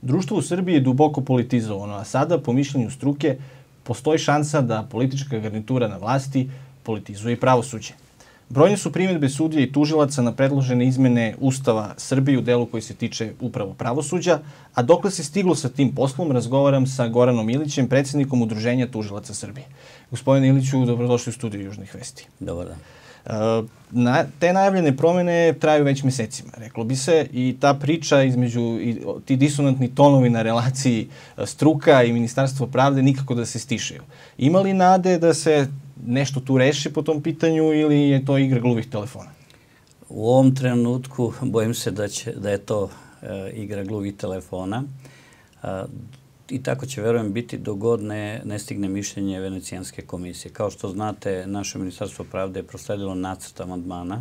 Društvo u Srbiji je duboko politizovano, a sada, po mišljenju struke, postoji šansa da politička garnitura na vlasti politizuje i pravosuđe. Brojne su primjedbe sudija i tužilaca na predložene izmene Ustava Srbije u delu koji se tiče upravo pravosuđa, a dokle se stiglo sa tim poslom, razgovaram sa Goranom Ilićem, predsjednikom Udruženja tužilaca Srbije. Gospodine Iliću, dobrodošli u studiju Južnih vesti. Dobar dan. Te najavljene promene traju već mesecima, reklo bi se, i ta priča između ti disonantni tonovi na relaciji struka i Ministarstvo pravde nikako da se stišaju. Ima li nade da se nešto tu reši po tom pitanju ili je to igra gluvih telefona? U ovom trenutku bojim se da je to igra gluvih telefona i tako će, verujem, biti dok god ne stigne mišljenje Venecijanske komisije. Kao što znate, naše Ministarstvo pravde je prosledilo nacrt amandmana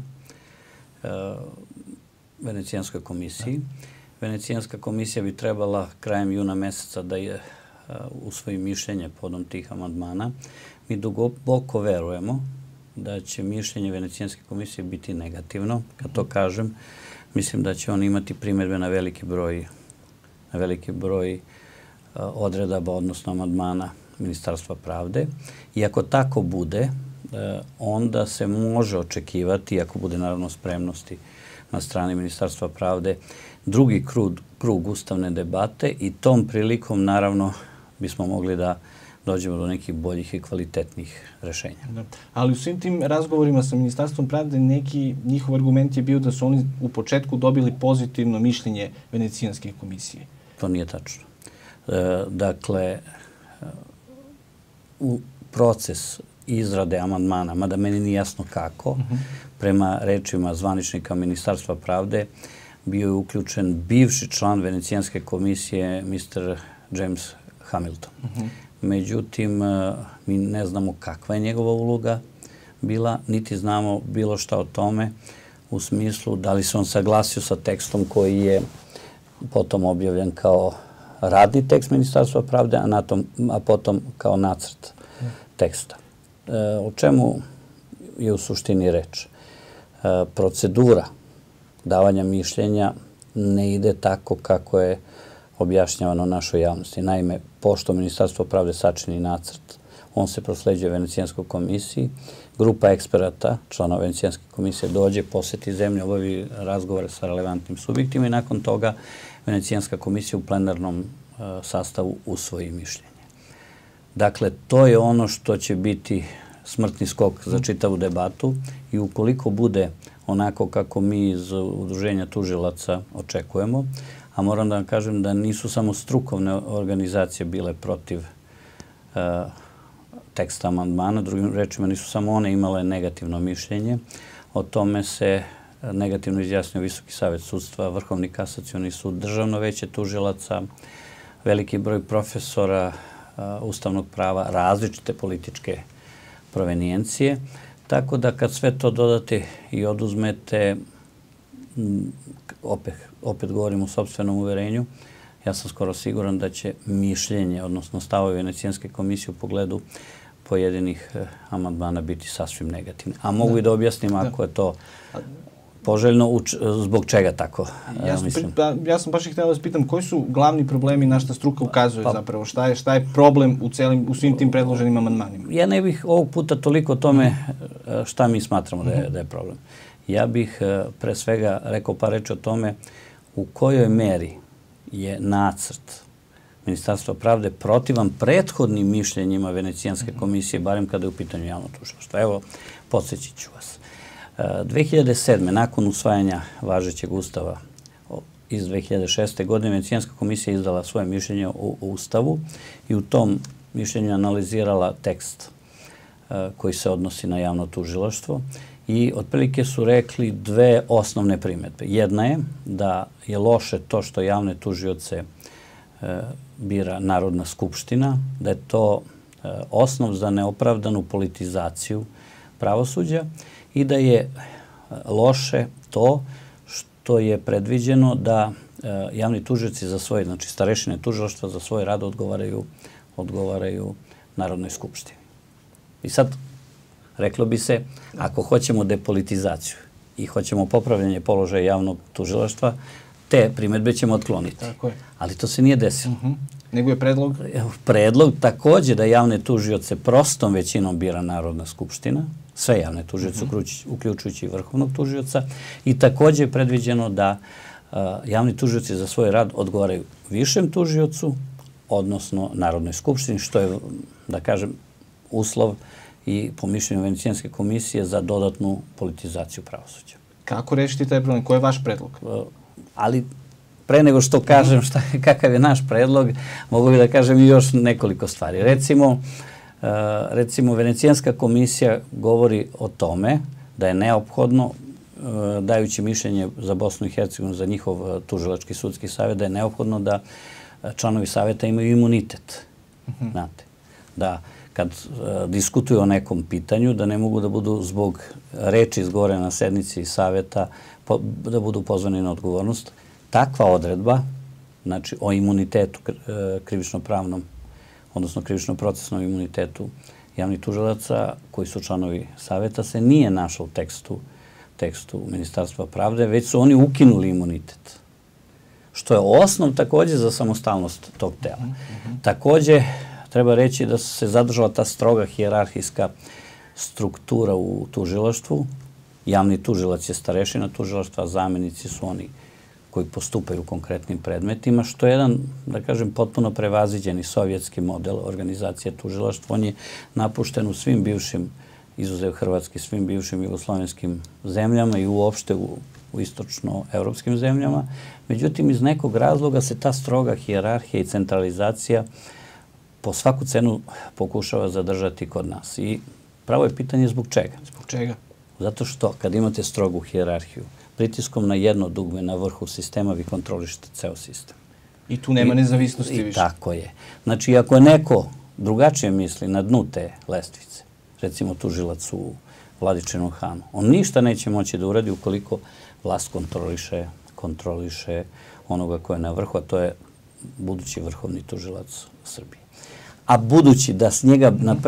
Venecijanskoj komisiji. Venecijanska komisija bi trebala krajem juna meseca da usvoji mišljenje podom tih amandmana. Mi duboko verujemo da će mišljenje Venecijanske komisije biti negativno. Kad to kažem, mislim da će on imati primjedbe na veliki broj odredaba, odnosno amandmana Ministarstva pravde. I ako tako bude, onda se može očekivati, ako bude naravno spremnosti na strani Ministarstva pravde, drugi krug ustavne debate i tom prilikom naravno bismo mogli da dođemo do nekih boljih i kvalitetnih rešenja. Ali u svim tim razgovorima sa Ministarstvom pravde neki njihov argument je bio da su oni u početku dobili pozitivno mišljenje Venecijanske komisije. To nije tačno. Dakle, u proces izrade amandmana, mada meni nije jasno kako, prema rečima zvaničnika Ministarstva pravde, bio je uključen bivši član Venecijanske komisije, Mr. James Hamilton. Međutim, mi ne znamo kakva je njegova uloga bila, niti znamo bilo šta o tome, u smislu da li se on saglasio sa tekstom koji je potom objavljen kao radni tekst Ministarstva pravde, a potom kao nacrt teksta. O čemu je u suštini reč? Procedura davanja mišljenja ne ide tako kako je objašnjavano našoj javnosti. Naime, pošto Ministarstvo pravde sačini nacrt, on se prosleđuje Venecijanskoj komisiji, grupa eksperata, članova Venecijanske komisije, dođe, poseti zemlju, obavi razgovore sa relevantnim subjektima i nakon toga Venecijanska komisija u plenarnom sastavu usvoji mišljenje. Dakle, to je ono što će biti smrtni skok za čitavu debatu i ukoliko bude onako kako mi iz Udruženja tužilaca očekujemo, a moram da vam kažem da nisu samo strukovne organizacije bile protiv teksta amandmana, drugim rečima nisu samo one imale negativno mišljenje. O tome se negativno izjasnio Visoki savet sudstva, Vrhovni kasacioni sud, Državno veće tužilaca, veliki broj profesora ustavnog prava, različite političke provenijencije. Tako da kad sve to dodate i oduzmete, opet govorim u sopstvenom uverenju, ja sam skoro siguran da će mišljenje, odnosno stavovi Venecijanske komisije u pogledu pojedinih amandmana biti sasvim negativni. A mogu i da objasnim ako je to poželjno, zbog čega tako mislim. Ja sam baš i htjela da vas pitam koji su glavni problemi na šta struka ukazuje zapravo, šta je problem u svim tim predloženim amandmanima? Ja ne bih ovog puta toliko o tome šta mi smatramo da je problem. Ja bih pre svega rekao par reči o tome u kojoj meri je nacrt Ministarstva pravde protivan prethodnim mišljenjima Venecijanske komisije, barem kada je u pitanju javno tužilaštvo. Evo, podsjećit ću vas. 2007. nakon usvajanja važećeg ustava iz 2006. godine, Venecijanska komisija izdala svoje mišljenje o ustavu i u tom mišljenju analizirala tekst koji se odnosi na javno tužilaštvo i otprilike su rekli dve osnovne primjedbe. Jedna je da je loše to što javne tužioce bira Narodna skupština, da je to osnov za neopravdanu politizaciju pravosuđa i da je loše to što je predviđeno da javni tužioci za svoje, znači starešine tužilaštva za svoj rad odgovaraju Narodnoj skupštini. I sad, reklo bi se, ako hoćemo depolitizaciju i hoćemo popravljanje položaja javnog tužilaštva, te primedbe ćemo otkloniti. Tako je. Ali to se nije desilo. Nego je predlog? Predlog takođe da javne tužioce prostom većinom bira Narodna skupština, sve javne tužioce, uključujući i vrhovnog tužioca, i takođe je predviđeno da javni tužioci za svoj rad odgovaraju višem tužiocu, odnosno Narodnoj skupštini, što je, da kažem, uslov i po mišljenju Venecijanske komisije za dodatnu politizaciju pravosuđa. Kako rešiti taj problem? Koji je vaš predlog? Ali pre nego što kažem kakav je naš predlog, mogu bi da kažem i još nekoliko stvari. Recimo, Venecijanska komisija govori o tome da je neophodno, dajući mišljenje za Bosnu i Hercegovinu, za njihov tužilački sudski savjet, da je neophodno da članovi savjeta imaju imunitet. Znate, da kad diskutuju o nekom pitanju, da ne mogu da budu zbog reči izgovore na sednici savjeta, da budu pozvani na odgovornost. Takva odredba, znači o imunitetu krivično-pravnom, odnosno krivično-procesnom imunitetu javnih tužilaca koji su članovi savjeta, se nije našla u tekstu Ministarstva pravde, već su oni ukinuli imunitet. Što je osnov takođe za samostalnost tog tela. Takođe, treba reći da se zadržala ta stroga hijerarhijska struktura u tužilaštvu. Javni tužilac je starešina tužilaštva, zamenici su oni koji postupaju u konkretnim predmetima, što je jedan, da kažem, potpuno prevaziđeni sovjetski model organizacije tužilaštva. On je napušten u svim bivšim, izuzev Hrvatski, svim bivšim jugoslovenskim zemljama i uopšte u istočno-evropskim zemljama. Međutim, iz nekog razloga se ta stroga hijerarhija i centralizacija po svaku cenu pokušava zadržati kod nas. I pravo je pitanje zbog čega. Zbog čega? Zato što kad imate strogu hijerarhiju, pritiskom na jedno dugme na vrhu sistema vi kontrolišete ceo sistem. I tu nema nezavisnosti više. Tako je. Znači, ako je neko drugačije misli na dnu te lestvice, recimo tužilac u Vladičinom Hanu, on ništa neće moći da uradi ukoliko vlast kontroliše onoga ko je na vrhu, a to je budući vrhovni tužilac Srbije. A budući da s njega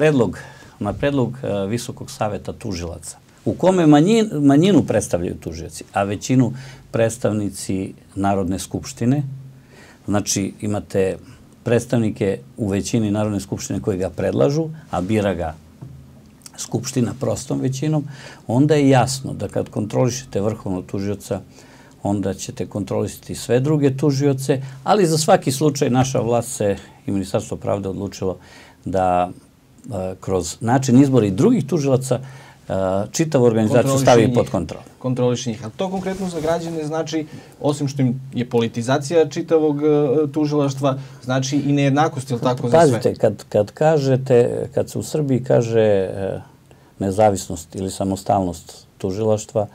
na predlog Visokog saveta tužilaca, u kome manjinu predstavljaju tužioci, a većinu predstavnici Narodne skupštine, znači imate predstavnike u većini Narodne skupštine koji ga predlažu, a bira ga Skupština prostom većinom, onda je jasno da kad kontrolišete vrhovnog tužioca, onda ćete kontrolisati sve druge tužioce, ali za svaki slučaj naša vlast se i Ministarstvo pravde odlučilo da kroz način izbora i drugih tužilaca čitavu organizaciju stavi pod kontrol. Kontroliš njih. Ali to konkretno za građane znači, osim što im je politizacija čitavog tužilaštva, znači i nejednakost, ili tako za sve? Pazite, kad kažete, kad se u Srbiji kaže nezavisnost ili samostalnost tužilaštva,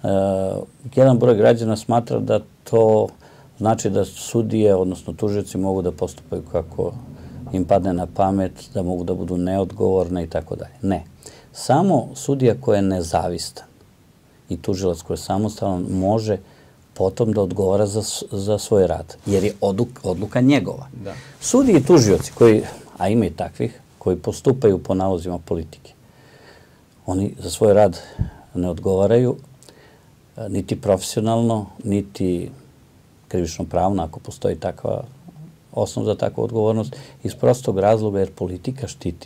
jedan broj građana smatra da to znači da sudije, odnosno tužioci, mogu da postupaju kako im padne na pamet, da mogu da budu neodgovorne i tako dalje. Ne. Samo sudija koja je nezavistan i tužilac koji je samostalan može potom da odgovara za svoj rad, jer je odluka njegova. Sudije i tužioci, a ima i takvih, koji postupaju po nalozima politike, oni za svoj rad ne odgovaraju niti profesionalno, niti krivično pravno, ako postoji takva osnov za takvu odgovornost, iz prostog razloga jer politika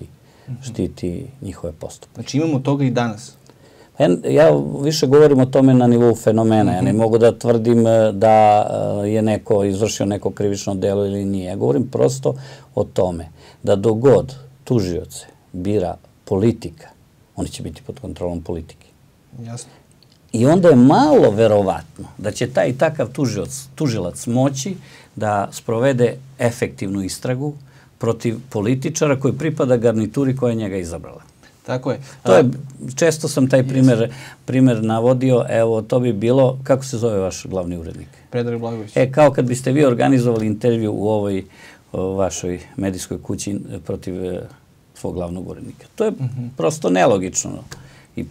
štiti njihove postupke. Znači imamo toga i danas? Ja više govorim o tome na nivou fenomena. Ja ne mogu da tvrdim da je neko izvršio neko krivično delo ili nije. Ja govorim prosto o tome da dok god tužioce bira politika, oni će biti pod kontrolom politike. Jasno. I onda je malo verovatno da će taj i takav tužilac moći da sprovede efektivnu istragu protiv političara koji pripada garnituri koja je njega izabrala. Tako je. Često sam taj primer navodio, evo to bi bilo, kako se zove vaš glavni urednik? Predrag Blagović. Kao kad biste vi organizovali intervju u ovoj vašoj medijskoj kući protiv svog glavnog urednika. To je prosto nelogično. I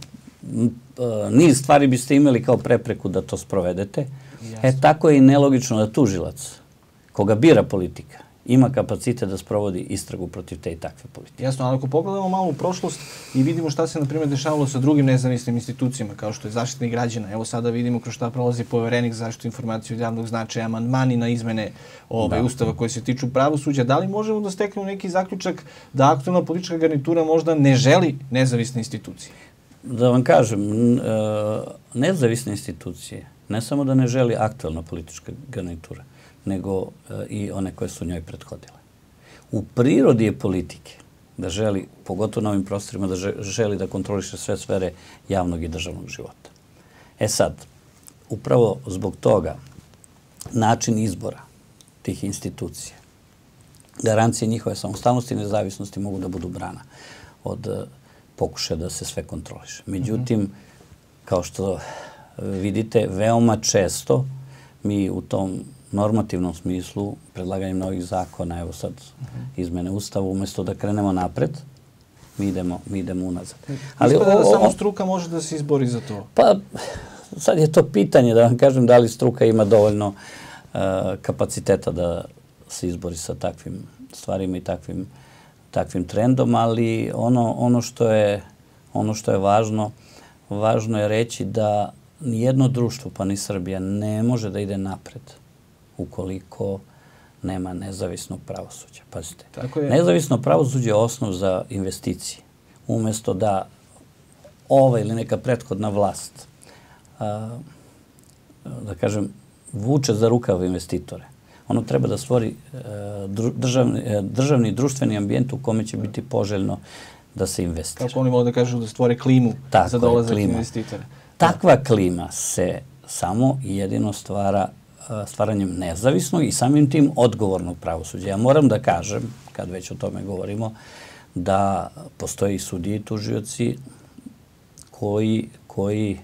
niz stvari biste imali kao prepreku da to sprovedete. Tako je i nelogično da tužilac, koga bira politika, ima kapacitet da sprovodi istragu protiv te i takve politike. Jasno, ali ako pogledamo malo u prošlost i vidimo šta se, na primjer, dešavalo sa drugim nezavisnim institucijama, kao što je Zaštitnik građana. Evo sada vidimo kroz šta prolazi Poverenik za zaštitu informacija od javnog značaja, amandmani na izmene Ustava koje se tiču pravosuđa. Da li možemo da steknemo neki zaključak da aktualna politička garnitura možda ne želi nezavisne institucije? Da vam kažem, nezavisne institucije ne samo da ne želi aktualna politička garnitura, nego i one koje su njoj prethodile. U prirodi je politike da želi, pogotovo na ovim prostorima, da želi da kontroliše sve sfere javnog i državnog života. E sad, upravo zbog toga način izbora tih institucija, garancije njihove samostalnosti i nezavisnosti mogu da budu brana od pokušaja da se sve kontroliše. Međutim, kao što vidite, veoma često mi u tom normativnom smislu, predlaganjem novih zakona, evo sad izmene Ustava, umjesto da krenemo napred, mi idemo unazad. Ispada da samo struka može da se izbori za to? Pa, sad je to pitanje, da vam kažem, da li struka ima dovoljno kapaciteta da se izbori sa takvim stvarima i takvim trendom, ali ono što je važno je reći da nijedno društvo, pa ni Srbija, ne može da ide napred ukoliko nema nezavisnog pravosuđa. Pazite, nezavisno pravosuđe je osnov za investicije. Umjesto da ova ili neka prethodna vlast, da kažem, vuče za rukav investitore, ono treba da stvori državni i društveni ambijent u kome će biti poželjno da se investira. Kako oni vole da kažu da stvore klimu za dolazak investitora? Takva klima se samo i jedino stvara stvaranjem nezavisnog i samim tim odgovornog pravosuđa. Ja moram da kažem, kad već o tome govorimo, da postoji sudije i tužioci koji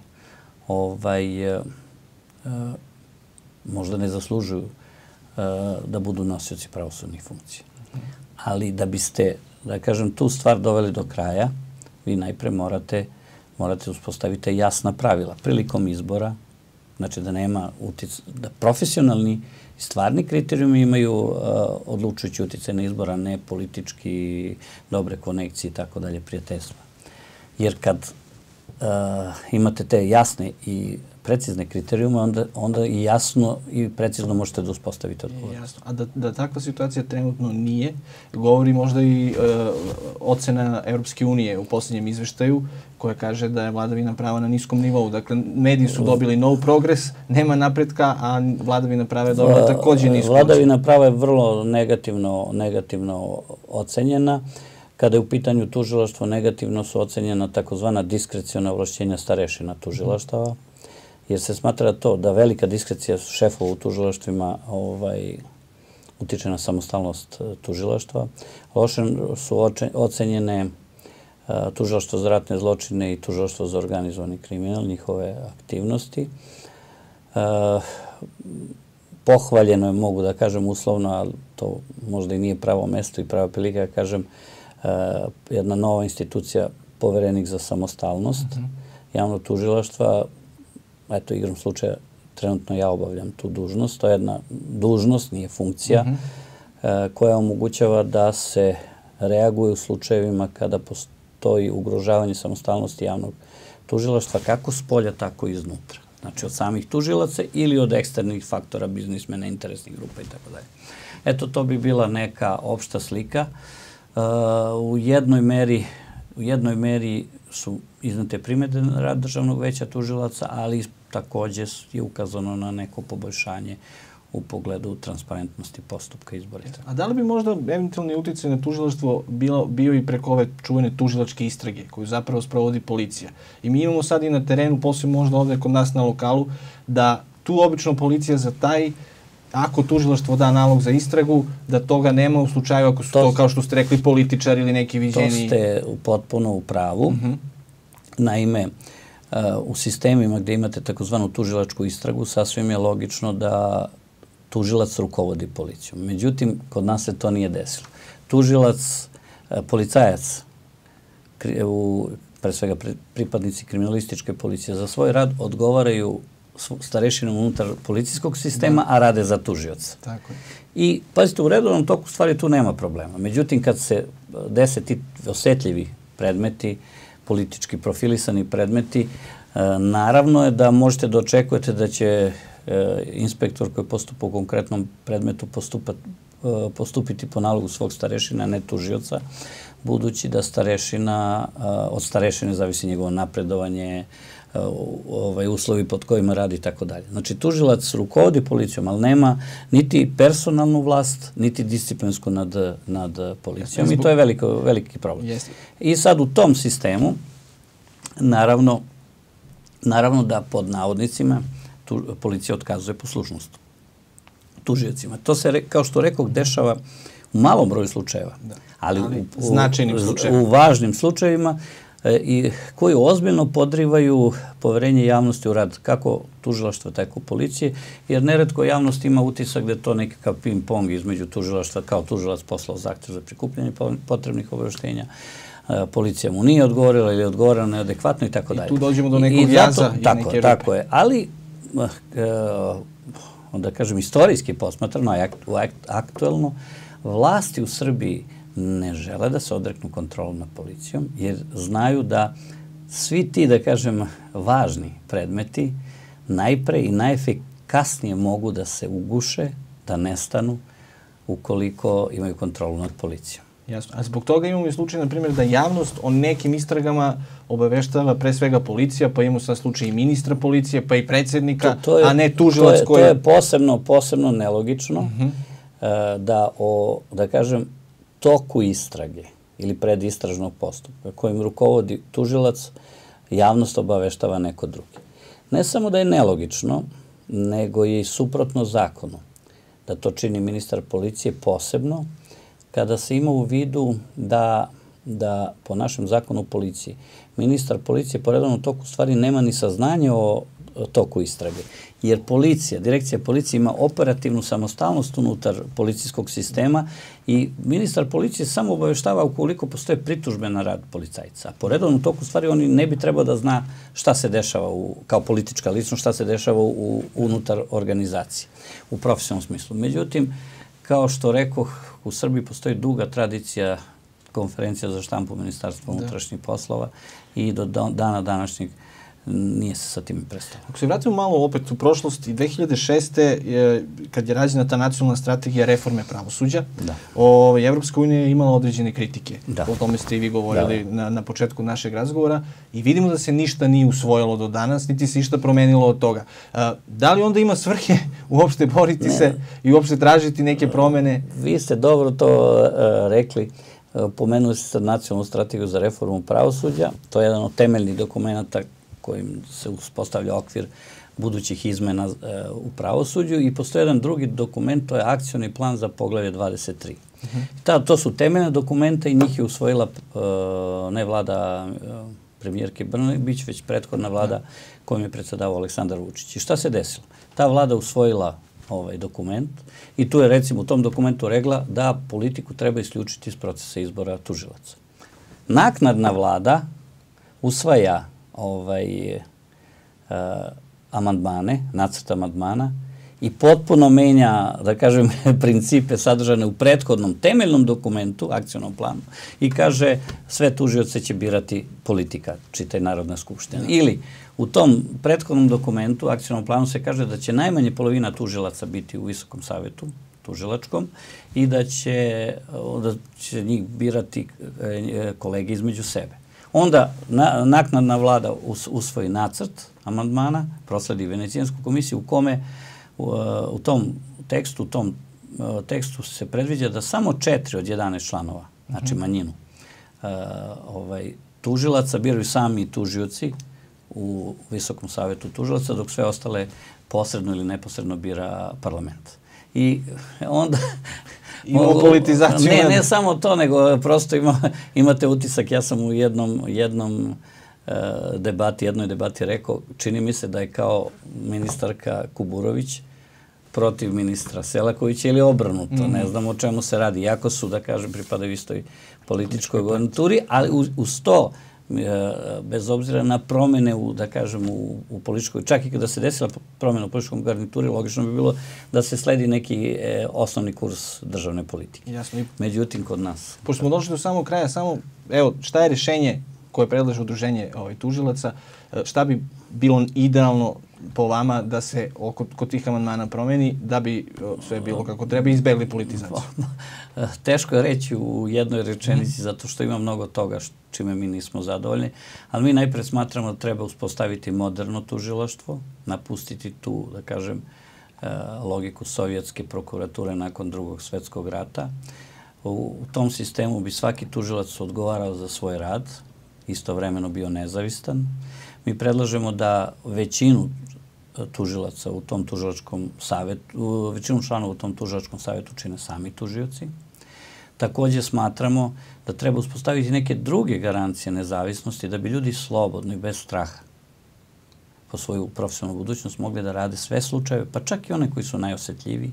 možda ne zaslužuju da budu nosioci pravosudnih funkcija. Ali da biste, da kažem, tu stvar doveli do kraja, vi najpre morate uspostaviti jasna pravila prilikom izbora, znači da nema da profesionalni i stvarni kriterijumi imaju odlučujući uticaj na izbora, ne politički, dobre konekcije i tako dalje, prijateljstva. Jer kad imate te jasne i precizne kriterijume, onda i jasno i precizno možete da uspostavite odgovor. Jasno. A da takva situacija trenutno nije, govori možda i ocena Evropske unije u posljednjem izveštaju, koja kaže da je vladavina prava na niskom nivou. Dakle, mediji su dobili nov progres, nema napretka, a vladavina prava je dobila također nisku. Vladavina prava je vrlo negativno ocenjena. Kada je u pitanju tužilaštvo, negativno su ocenjena takozvana diskreciona ovlašćenja starešina tužilaštava, jer se smatra to da velika diskrecija šefova u tužilaštvima utiče na samostalnost tužilaštva. Loše su ocenjene tužilaštvo za ratne zločine i tužilaštvo za organizovani kriminal, njihove aktivnosti. Pohvaljeno je, mogu da kažem uslovno, ali to možda i nije pravo mesto i prava prilika, da kažem, jedna nova institucija, Poverenik za samostalnost javnog tužilaštva. Eto, igrom slučaja, trenutno ja obavljam tu dužnost. To je jedna dužnost, nije funkcija, koja omogućava da se reaguje u slučajevima kada postoji ugrožavanje samostalnosti javnog tužilaštva, kako s polja, tako i iznutra. Znači, od samih tužilaca ili od eksternih faktora, biznismena, interesnih grupa i tako dalje. Eto, to bi bila neka opšta slika. U jednoj meri su iznete primjedbe na rad Državnog veća tužilaca, ali također je ukazano na neko poboljšanje u pogledu transparentnosti postupka izbora. A da li bi možda eventualni uticaj na tužilaštvo bio i preko ove čuvene tužilačke istrage koju zapravo sprovodi policija? I mi imamo sad i na terenu, posebno možda ovdje kod nas na lokalu, da tu obično policija zataji ako tužilaštvo da nalog za istragu, da toga nema u slučaju ako su to, kao što ste rekli, političari ili neki viđeni... To ste potpuno u pravu. Naime, u sistemima gdje imate takozvanu tužilačku istragu, sasvim je logično da tužilac rukovodi policijom. Međutim, kod nas se to nije desilo. Tužilac, policajac, pre svega pripadnici kriminalističke policije, za svoj rad odgovaraju starešinom unutar policijskog sistema, a rade za tužioca. Tako je. I, pazite, u redovnom toku stvari tu nema problema. Međutim, kad se dese ti osetljivi predmeti, politički profilisani predmeti, naravno je da možete da očekujete da će inspektor koji postupa u konkretnom predmetu postupiti po nalogu svog starešina, ne tužioca, budući da od starešine zavisi njegovo napredovanje, uslovi pod kojima radi i tako dalje. Znači, tužilac rukovodi policijom, ali nema niti personalnu vlast, niti disciplinsku nad policijom. I to je veliki problem. I sad u tom sistemu, naravno da pod navodnicima policija otkazuje poslušnost tužiocima. To se, kao što rekoh, dešava u malom broju slučajeva, ali u važnim slučajevima i koji ozbiljno podrivaju poverenje javnosti u rad kako tužilaštva, tako policije, jer neretko javnost ima utisak da je to nekakav ping-pong između tužilaštva, kao tužilac poslao zahtev za prikupljanje potrebnih obaveštenja, policija mu nije odgovorila ili je odgovorila neadekvatno i tako dalje. I tu dođemo do nekog jaza i neke rupe. Tako je, ali da kažem, istorijski posmatrano, aktuelno, vlasti u Srbiji ne žele da se odreknu kontrolu nad policijom, jer znaju da svi ti, da kažem, važni predmeti najpre i najefikasnije mogu da se uguše, da nestanu, ukoliko imaju kontrolu nad policijom. Jasno. A zbog toga imamo i slučaj, na primjer, da javnost o nekim istragama obaveštava pre svega policija, pa imamo sad slučaj i ministra policije, pa i predsjednika, a ne tužilac koji... To je posebno nelogično da kažem, toku istrage ili predistražnog postupka kojim rukovodi tužilac, javnost obaveštava neko drugi. Ne samo da je nelogično, nego je i suprotno zakonu da to čini ministar policije, posebno kada se ima u vidu da po našem zakonu o policiji ministar policije po redovnom toku stvari nema ni saznanje o toku istrage. Jer policija, direkcija policije ima operativnu samostalnost unutar policijskog sistema i ministar policije samo obaveštava ukoliko postoje pritužbe na rad policajca. Po redovnom toku stvari on ne bi trebao da zna šta se dešava kao politička ličnost, šta se dešava unutar organizacije u profesionalnom smislu. Međutim, kao što rekoh, u Srbiji postoji duga tradicija konferencija za štampu Ministarstva unutrašnjih poslova i do dana današnjeg nije se sa tim prestalo. Ako se vratimo malo opet u prošlost, 2006. kad je rađena ta nacionalna strategija reforme pravosuđa, Evropska unija je imala određene kritike. O tome ste i vi govorili na početku našeg razgovora i vidimo da se ništa nije usvojilo do danas, niti se ništa promenilo od toga. Da li onda ima svrhe uopšte boriti se i uopšte tražiti neke promene? Vi ste dobro to rekli. Pomenuli ste sad nacionalnu strategiju za reformu pravosuđa. To je jedan od temeljnih dokumenta kojim se uspostavlja okvir budućih izmena u pravosuđu i postoji jedan drugi dokument, to je akcioni plan za poglavlje 23. To su temeljne dokumente i njih je usvojila ne vlada premijerke Brnabić, već prethodna vlada kojom je predsedavao Aleksandar Vučić. I šta se desilo? Ta vlada usvojila ovaj dokument i tu je recimo u tom dokumentu rekla da politiku treba isključiti iz procesa izbora tužilaca. Naknadna vlada usvaja amandmane, nacrt amandmana i potpuno menja, da kažem, principe sadržane u prethodnom temeljnom dokumentu, akcionom planu, i kaže sve tužioce će birati politika, čitaj Narodna skupština. Ili u tom prethodnom dokumentu, akcionom planu, se kaže da će najmanje polovina tužilaca biti u Visokom savetu, tužilačkom, i da će njih birati kolege između sebe. Onda naknadna vlada usvoji nacrt amandmana, prosledi Venecijansku komisiju u kome u tom tekstu se predviđa da samo 4 od 11 članova, znači manjinu, tužilaca biraju sami tužioci u Visokom savetu tužilaca, dok sve ostale posredno ili neposredno bira parlament. I onda... Imamo politizaciju. Ne samo to, nego prosto imate utisak. Ja sam u jednoj debati rekao, čini mi se da je kao ministarka Kuburović protiv ministra Selakovića ili obrnuto. Ne znam o čemu se radi. Iako su, da kažem, pripadaju istoj političkoj garnituri, ali uz to bez obzira na promene da kažem, u političkoj, čak i kada se desila promena u političkom garnituri, logično bi bilo da se sledi neki osnovni kurs državne politike. Jasno. Međutim, kod nas... Pošto smo došli do samog kraja, evo, šta je rješenje koje predlaže udruženje tužilaca, šta bi bilo idealno po vama da se kod tih amandmana promeni, da bi sve bilo kako treba, izbegli politizaciju? Teško je reći u jednoj rečenici, zato što ima mnogo toga čime mi nismo zadovoljni, ali mi najpre smatramo da treba uspostaviti moderno tužilaštvo, napustiti tu, da kažem, logiku sovjetske prokurature nakon Drugog svjetskog rata. U tom sistemu bi svaki tužilac odgovarao za svoj rad, istovremeno bio nezavistan. Mi predlažemo da većinu tužilaca u tom tužilačkom savjetu, većinu članova u tom tužilačkom savjetu čine sami tužioci. Također smatramo da treba uspostaviti neke druge garancije nezavisnosti da bi ljudi slobodno i bez straha po svoju profesionalnu budućnost mogli da rade sve slučajeve, pa čak i one koji su najosjetljiviji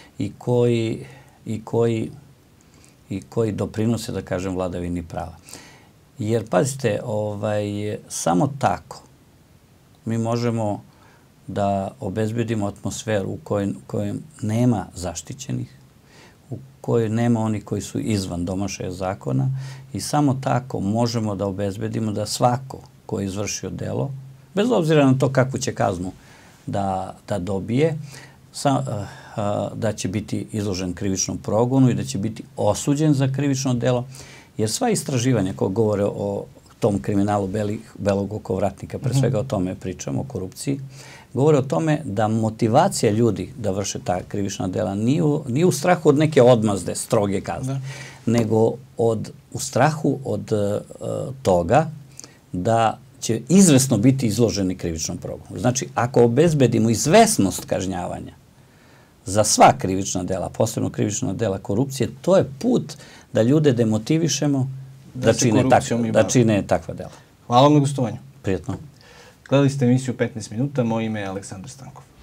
i koji doprinose, da kažem, vladavini prava. Jer, pazite, samo tako mi možemo da obezbedimo atmosferu u kojoj nema zaštićenih, u kojoj nema onih koji su izvan domašaja zakona i samo tako možemo da obezbedimo da svako ko je izvršio delo, bez obzira na to kakvu će kaznu da dobije, da će biti izložen krivičnom progonu i da će biti osuđen za krivično delo, jer sva istraživanja koja govore o tom kriminalu belog okovratnika, pre svega o tome pričamo, o korupciji, govore o tome da motivacija ljudi da vrše ta krivična dela nije u strahu od neke odmazde, stroge kazne, nego u strahu od toga da će izvesno biti izloženi krivičnom progonu. Znači, ako obezbedimo izvesnost kažnjavanja za sva krivična dela, posebno krivična dela korupcije, to je put da ljude demotivišemo da čine takva dela. Hvala vam na gostovanju. Prijetno. Gledali ste emisiju 15 minuta, moje ime je Aleksandar Stankov.